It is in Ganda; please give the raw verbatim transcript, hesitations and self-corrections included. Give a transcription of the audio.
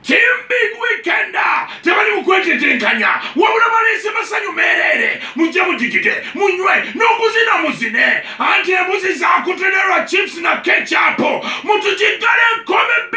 Team Big Weekend tebali mukwetetenkanya wabula balese masanyu merere mujja mujigite munywe n'okuzina muzine anti embuzi zakutenerwa chips na ketchup mutujigale nkome